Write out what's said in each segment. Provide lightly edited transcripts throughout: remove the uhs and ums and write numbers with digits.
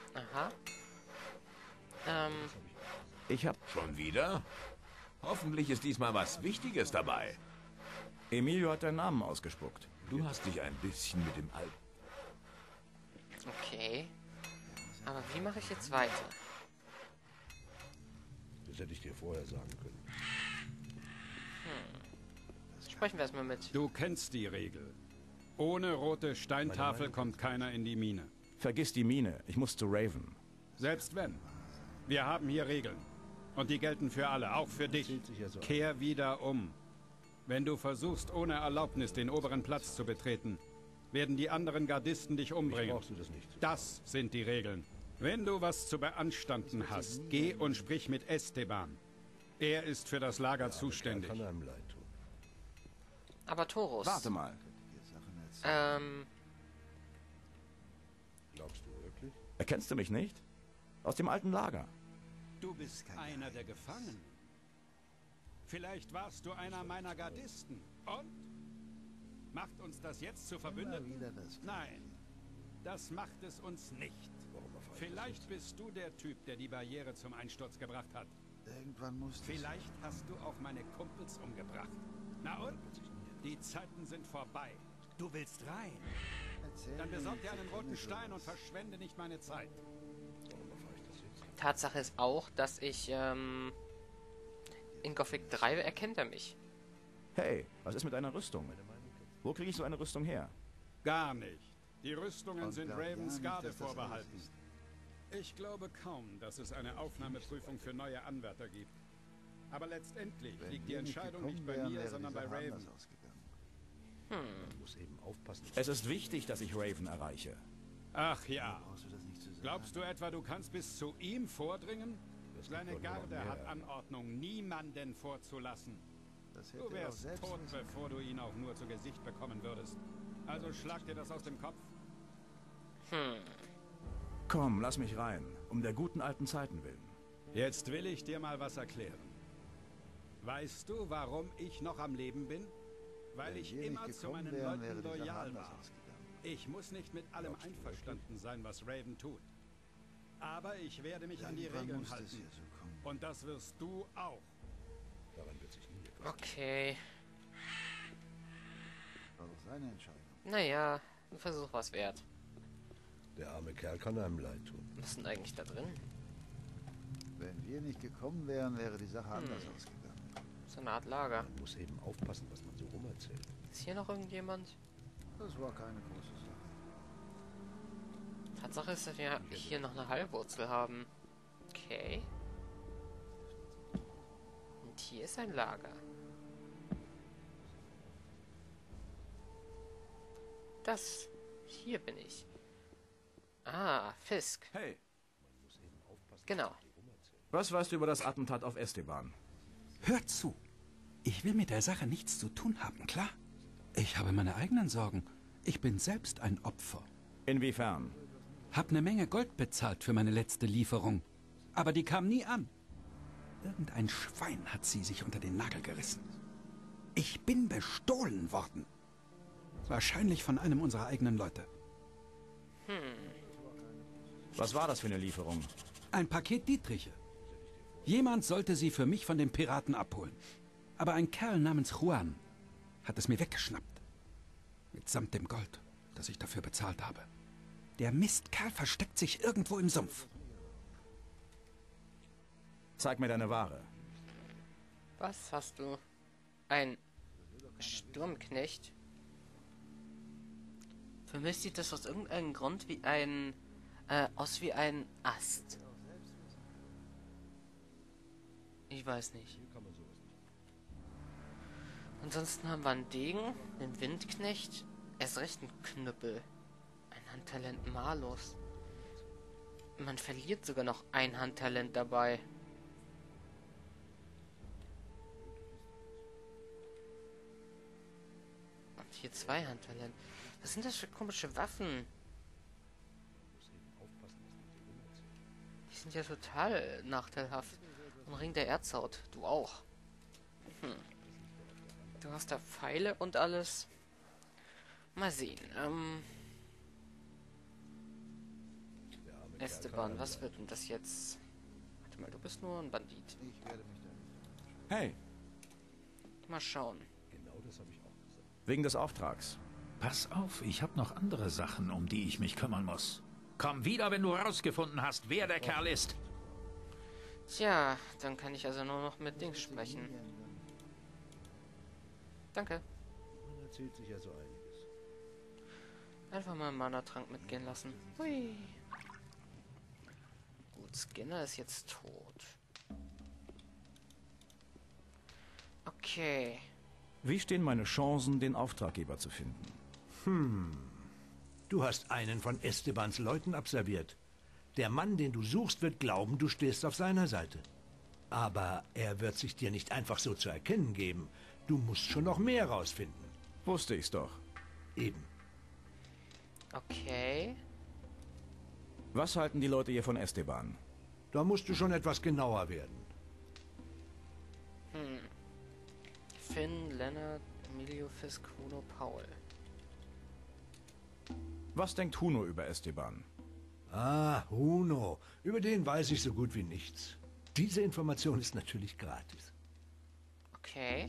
Aha. Ich hab... Schon wieder? Hoffentlich ist diesmal was Wichtiges dabei. Emilio hat deinen Namen ausgespuckt. Du hast dich ein bisschen mit dem Alten... Okay. Aber wie mache ich jetzt weiter? Das hätte ich dir vorher sagen können. Sprechen wir erstmal mit. Du kennst die Regel. Ohne rote Steintafel kommt keiner in die Mine. Vergiss die Mine. Ich muss zu Raven. Selbst wenn. Wir haben hier Regeln. Und die gelten für alle, auch für dich. Zählt sich ja so. Kehr wieder um. Wenn du versuchst, ohne Erlaubnis den oberen Platz zu betreten, werden die anderen Gardisten dich umbringen. Brauchst du das nicht. Das sind die Regeln. Wenn du was zu beanstanden hast, geh und sprich mit Esteban. Er ist für das Lager zuständig. Kann einem leid tun. Aber Torus. Warte mal. Glaubst du wirklich? Erkennst du mich nicht? Aus dem alten Lager. Du bist einer der Gefangenen. Vielleicht warst du einer meiner Gardisten. Und? Macht uns das jetzt zu Verbündeten? Nein, das macht es uns nicht. Vielleicht bist du der Typ, der die Barriere zum Einsturz gebracht hat. Irgendwann muss Vielleicht hast du auch meine Kumpels umgebracht. Na und? Die Zeiten sind vorbei. Du willst rein. Dann besorg dir einen roten Stein und verschwende nicht meine Zeit. Tatsache ist auch, dass ich, in Gothic 3 erkennt er mich. Hey, was ist mit deiner Rüstung? Wo kriege ich so eine Rüstung her? Gar nicht. Die Rüstungen sind glaub ja Ravens nicht, Garde dass das vorbehalten. alles ist. Ich glaube kaum, dass es eine Aufnahmeprüfung für neue Anwärter gibt. Aber letztendlich liegt die Entscheidung nicht bei mir, sondern bei Raven. Man muss eben aufpassen. Es ist wichtig, dass ich Raven erreiche. Ach ja. Brauchst du das nicht zu sagen? Glaubst du etwa, du kannst bis zu ihm vordringen? Seine doch nur noch Garde mehr. hat Anordnung, niemanden vorzulassen. Das hätte Du er auch wärst selbst tot, wissen bevor du ihn auch nur zu Gesicht bekommen würdest. Also schlag dir das aus dem Kopf. Komm, lass mich rein. Um der guten alten Zeiten willen. Jetzt will ich dir mal was erklären. Weißt du, warum ich noch am Leben bin? Weil Wenn ich wir nicht immer zu gekommen meinen wären, wäre Leuten die Sache loyal anders war. ausgegangen. Ich muss nicht mit allem Glaubst du einverstanden sein, was Raven tut. Aber ich werde mich an die Irgendwann Regeln muss das halten. hier so kommen. Und das wirst du auch. Daran wird sich nie etwas. Okay. War doch seine Entscheidung. Naja, ein Versuch was wert. Der arme Kerl kann einem leid tun. Was ist denn eigentlich da drin? Wenn wir nicht gekommen wären, wäre die Sache anders ausgegangen. So eine Art Lager. Man muss eben aufpassen, was man so rumerzählt. Ist hier noch irgendjemand? Das war keine große Sache. Tatsache ist, dass wir hier noch eine Heilwurzel haben. Okay. Und hier ist ein Lager. Das. Hier bin ich. Ah, Fisk. Hey, Man muss eben aufpassen, Genau. was man so rumerzählt. was weißt du über das Attentat auf Esteban? Hört zu. Ich will mit der Sache nichts zu tun haben, klar? Ich habe meine eigenen Sorgen. Ich bin selbst ein Opfer. Inwiefern? Hab eine Menge Gold bezahlt für meine letzte Lieferung. Aber die kam nie an. Irgendein Schwein hat sie sich unter den Nagel gerissen. Ich bin bestohlen worden. Wahrscheinlich von einem unserer eigenen Leute. Was war das für eine Lieferung? Ein Paket Dietriche. Jemand sollte sie für mich von den Piraten abholen. Aber ein Kerl namens Juan hat es mir weggeschnappt. Mitsamt dem Gold, das ich dafür bezahlt habe. Der Mistkerl versteckt sich irgendwo im Sumpf. Zeig mir deine Ware. Was hast du? Ein Sturmknecht? Für mich sieht das aus irgendeinem Grund wie ein aus wie ein Ast. Ich weiß nicht. Hier kann man sowas nicht. Ansonsten haben wir einen Degen, einen Windknecht, erst recht einen Knüppel, ein Handtalent Malus. Man verliert sogar noch ein Handtalent dabei. Und hier zwei Handtalent. Was sind das für komische Waffen? Man muss eben aufpassen, was man so rumerzählt. Die sind ja total nachteilhaft. Und Ring der Erzhaut, du auch. Du hast da Pfeile und alles. Mal sehen. Der arme Esteban, was wird denn das jetzt? Warte mal, du bist nur ein Bandit. Ich werde mich da nicht. Hey, Mal schauen. Genau das habe ich auch gesagt. wegen des Auftrags. Pass auf, ich habe noch andere Sachen, um die ich mich kümmern muss. Komm wieder, wenn du rausgefunden hast, wer der Kerl ist. Tja, dann kann ich also nur noch mit Dings sprechen. Danke. Man erzählt sich ja so einiges. Einfach mal einen Mana-Trank mitgehen lassen. Hui. Gut, Skinner ist jetzt tot. Okay. Wie stehen meine Chancen, den Auftraggeber zu finden? Du hast einen von Estebans Leuten abserviert. Der Mann, den du suchst, wird glauben, du stehst auf seiner Seite. Aber er wird sich dir nicht einfach so zu erkennen geben. Du musst schon noch mehr rausfinden. Wusste ich's doch. Eben. Okay. Was halten die Leute hier von Esteban? Da musst du schon etwas genauer werden. Finn, Leonard, Emilio, Fisk, Huno, Paul. Was denkt Huno über Esteban? Ah, Huno. Über den weiß ich so gut wie nichts. Diese Information ist natürlich gratis. Okay.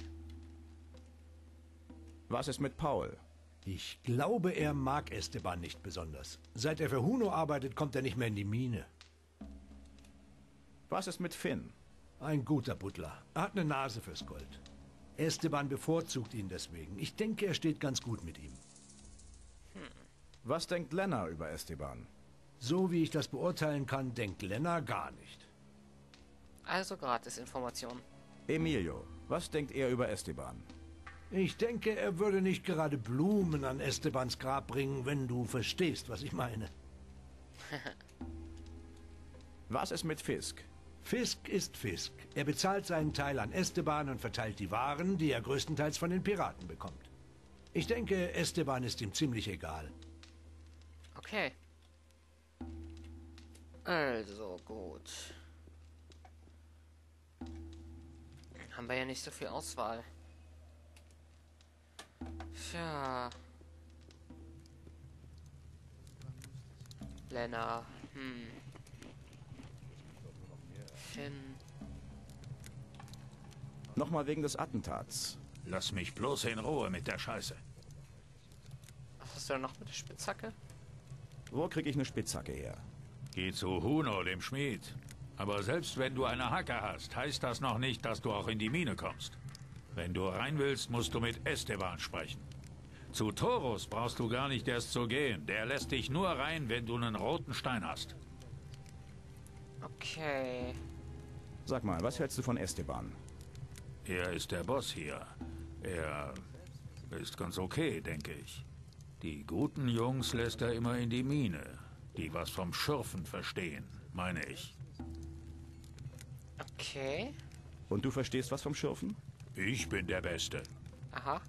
Was ist mit Paul? Ich glaube, er mag Esteban nicht besonders. Seit er für Huno arbeitet, kommt er nicht mehr in die Mine. Was ist mit Finn? Ein guter Butler. Er hat eine Nase fürs Gold. Esteban bevorzugt ihn deswegen. Ich denke, er steht ganz gut mit ihm. Was denkt Lena über Esteban? So wie ich das beurteilen kann, denkt Lena gar nicht. Also Gratis-Information. Emilio, was denkt er über Esteban? Ich denke, er würde nicht gerade Blumen an Estebans Grab bringen, wenn du verstehst, was ich meine. Was ist mit Fisk? Fisk ist Fisk. Er bezahlt seinen Teil an Esteban und verteilt die Waren, die er größtenteils von den Piraten bekommt. Ich denke, Esteban ist ihm ziemlich egal. Okay. Also, gut. Haben wir ja nicht so viel Auswahl. Tja. Lena. Finn. Nochmal wegen des Attentats. Lass mich bloß in Ruhe mit der Scheiße. Was hast du denn noch mit der Spitzhacke? Wo kriege ich eine Spitzhacke her? Geh zu Huno, dem Schmied. Aber selbst wenn du eine Hacke hast, heißt das noch nicht, dass du auch in die Mine kommst. Wenn du rein willst, musst du mit Esteban sprechen. Zu Taurus brauchst du gar nicht erst zu gehen. Der lässt dich nur rein, wenn du einen roten Stein hast. Okay. Sag mal, was hältst du von Esteban? Er ist der Boss hier. Er ist ganz okay, denke ich. Die guten Jungs lässt er immer in die Mine. Die was vom Schürfen verstehen, meine ich. Okay. Und du verstehst was vom Schürfen? Ich bin der Beste. Aha.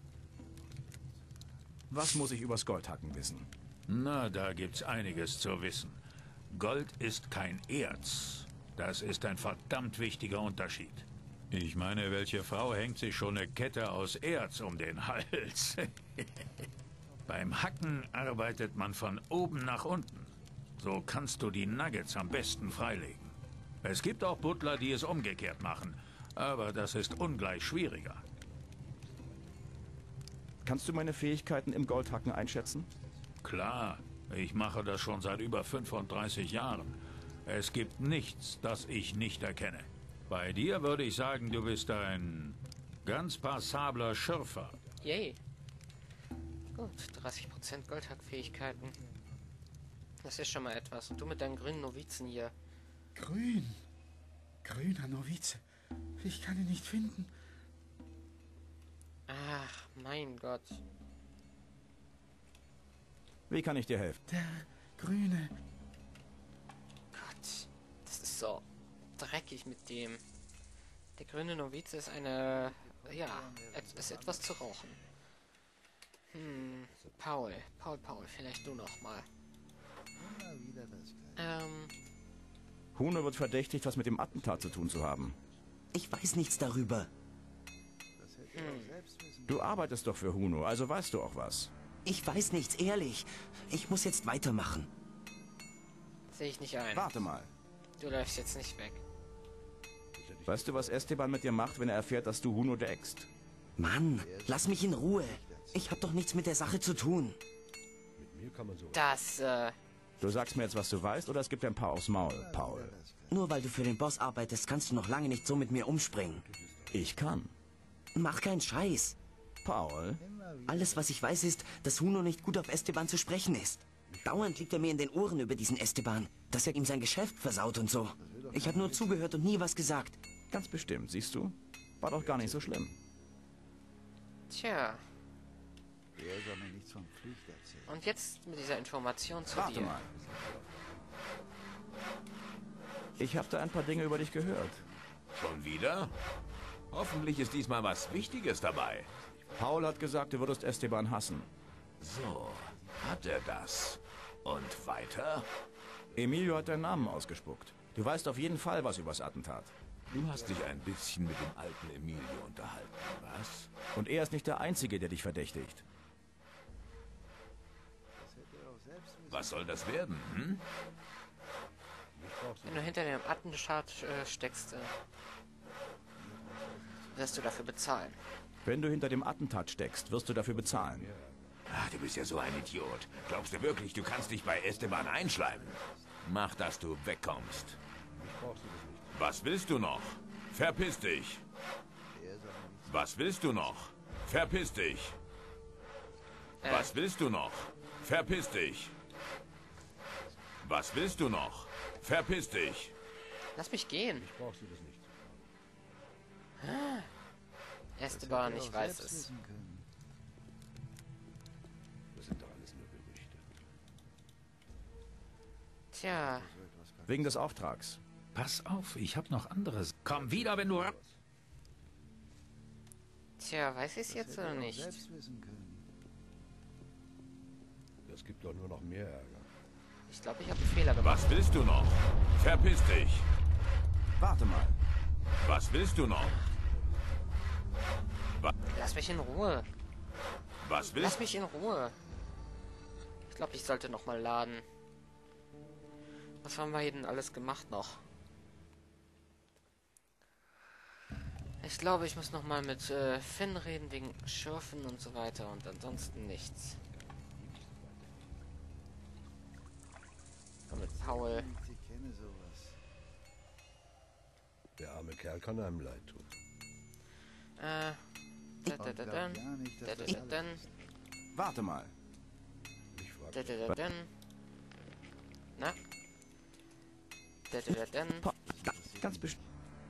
Was muss ich übers Goldhacken wissen? Na, da gibt's einiges zu wissen. Gold ist kein Erz. Das ist ein verdammt wichtiger Unterschied. Ich meine, welche Frau hängt sich schon eine Kette aus Erz um den Hals? Beim Hacken arbeitet man von oben nach unten. So kannst du die Nuggets am besten freilegen. Es gibt auch Butler, die es umgekehrt machen. Aber das ist ungleich schwieriger. Kannst du meine Fähigkeiten im Goldhacken einschätzen? Klar, ich mache das schon seit über 35 Jahren. Es gibt nichts, das ich nicht erkenne. Bei dir würde ich sagen, du bist ein ganz passabler Schürfer. Yay. Gut, 30% Goldhackfähigkeiten. Das ist schon mal etwas. Und du mit deinen grünen Novizen hier. Grün. Grüner Novize. Ich kann ihn nicht finden. Ach, mein Gott. Wie kann ich dir helfen? Der grüne. Gott, das ist so dreckig mit dem. Der grüne Novize ist eine... Ja, ist etwas zu rauchen. Paul, vielleicht du noch mal. Immer wieder das Gleiche. Huno wird verdächtigt, was mit dem Attentat zu tun zu haben. Ich weiß nichts darüber. Das hätte er auch selbst wissen. Du arbeitest doch für Huno, also weißt du auch was. Ich weiß nichts, ehrlich. Ich muss jetzt weitermachen. Sehe ich nicht ein. Warte mal. Du läufst jetzt nicht weg. Weißt du, was Esteban mit dir macht, wenn er erfährt, dass du Huno deckst? Mann, lass mich in Ruhe. Ich hab doch nichts mit der Sache zu tun. Mit mir kann man so. Das, Du sagst mir jetzt, was du weißt, oder es gibt dir ein paar aufs Maul, Paul? Nur weil du für den Boss arbeitest, kannst du noch lange nicht so mit mir umspringen. Ich kann. Mach keinen Scheiß. Paul? Alles, was ich weiß, ist, dass Huno nicht gut auf Esteban zu sprechen ist. Dauernd liegt er mir in den Ohren über diesen Esteban, dass er ihm sein Geschäft versaut und so. Ich habe nur zugehört und nie was gesagt. Ganz bestimmt, siehst du? War doch gar nicht so schlimm. tja. Er soll mir nichts von Pflicht erzählen. Und jetzt mit dieser Information zu Warte dir. mal. Ich habe da ein paar Dinge über dich gehört. Schon wieder? Hoffentlich ist diesmal was Wichtiges dabei. Paul hat gesagt, du würdest Esteban hassen. So, hat er das. Und weiter? Emilio hat deinen Namen ausgespuckt. Du weißt auf jeden Fall was übers Attentat. Du hast dich ein bisschen mit dem alten Emilio unterhalten, was? Und er ist nicht der Einzige, der dich verdächtigt. Was soll das werden, hm? Wenn du hinter dem Attentat steckst, wirst du dafür bezahlen. Wenn du hinter dem Attentat steckst, wirst du dafür bezahlen. Ach, du bist ja so ein Idiot. Glaubst du wirklich, du kannst dich bei Esteban einschleimen? Mach, dass du wegkommst. Was willst du noch? Verpiss dich. Was willst du noch? Verpiss dich. Was willst du noch? Verpiss dich. Was willst du noch? Verpiss dich. Lass mich gehen. Brauchst du das nicht. Esteban, ich weiß es. Das sind doch alles nur Gerüchte. Tja, Wegen des Auftrags. Pass auf, ich hab noch anderes. Komm wieder, wenn du... tja, weiß ich es jetzt oder nicht? Selbst wissen können. Das gibt doch nur noch mehr Ärger. Ich glaube, ich habe einen Fehler gemacht. Was willst du noch? Verpiss dich. Warte mal. Was willst du noch? Lass mich in Ruhe. Was willst Lass mich in Ruhe. Ich glaube, ich sollte noch mal laden. Was haben wir hier denn alles gemacht noch? Ich glaube, ich muss noch mal mit Finn reden wegen Schürfen und so weiter und ansonsten nichts. Und mit Paul. Ich kenne sowas. Der arme Kerl kann einem leid tun. Warte mal. Ich frage. Na? Ganz bestimmt.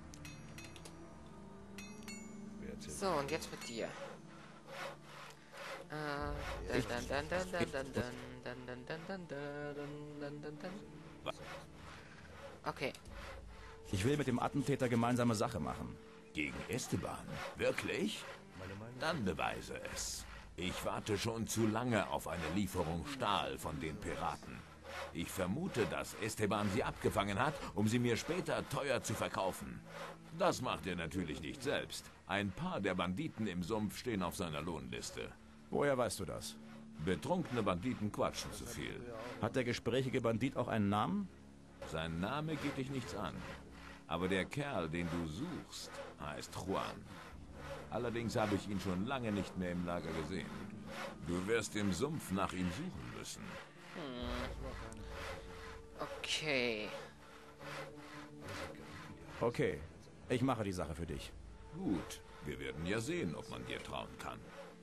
Wer erzählt? So, und jetzt mit dir. Okay. Ich will mit dem Attentäter gemeinsame Sache machen. Gegen Esteban? Wirklich? Dann beweise es. Ich warte schon zu lange auf eine Lieferung Stahl von den Piraten. Ich vermute, dass Esteban sie abgefangen hat, um sie mir später teuer zu verkaufen. Das macht er natürlich nicht selbst. Ein paar der Banditen im Sumpf stehen auf seiner Lohnliste. Woher weißt du das? Betrunkene Banditen quatschen zu viel. Hat der gesprächige Bandit auch einen Namen? Sein Name geht dich nichts an. Aber der Kerl, den du suchst, heißt Juan. Allerdings habe ich ihn schon lange nicht mehr im Lager gesehen. Du wirst im Sumpf nach ihm suchen müssen. Okay. Okay, ich mache die Sache für dich. Gut, wir werden ja sehen, ob man dir trauen kann.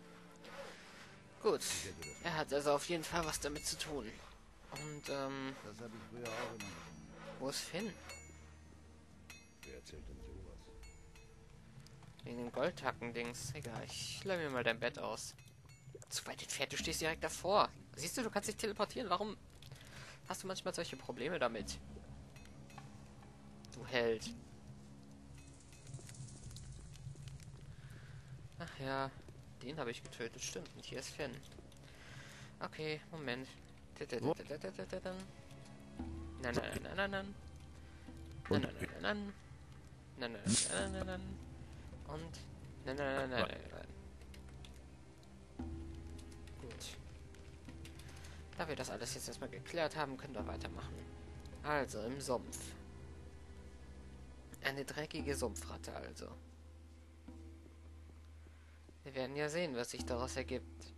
Gut. Er hat also auf jeden Fall was damit zu tun. Und, Das habe ich früher auch immer gemacht. wo ist Finn? Wer erzählt denn sowas? Wegen dem Goldhacken-Dings. Egal, ich leih mir mal dein Bett aus. Zu weit entfernt, du stehst direkt davor. Siehst du, du kannst dich teleportieren. Warum hast du manchmal solche Probleme damit? Du Held. Ach ja, den habe ich getötet, stimmt. Und hier ist Finn. Okay, Moment. Nein, nein, nein, nein, nein, nein. Nein, nein, nein, nein. Nein, nein, nein, nein, nein. Und nein, nein, nein, nein, nein, nein. Gut. Da wir das alles jetzt erstmal geklärt haben, können wir weitermachen. Also, im Sumpf. Eine dreckige Sumpfratte also. Wir werden ja sehen, was sich daraus ergibt.